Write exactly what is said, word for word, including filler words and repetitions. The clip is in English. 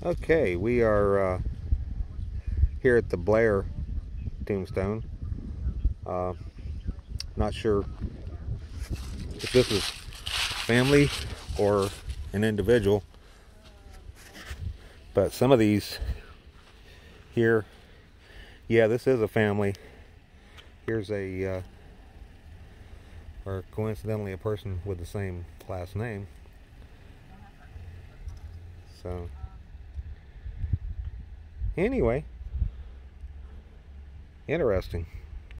Okay, we are uh, here at the Blair tombstone. Uh, not sure if this is family or an individual, but some of these here, yeah, this is a family. Here's a, uh, or coincidentally, a person with the same last name. So, anyway, interesting.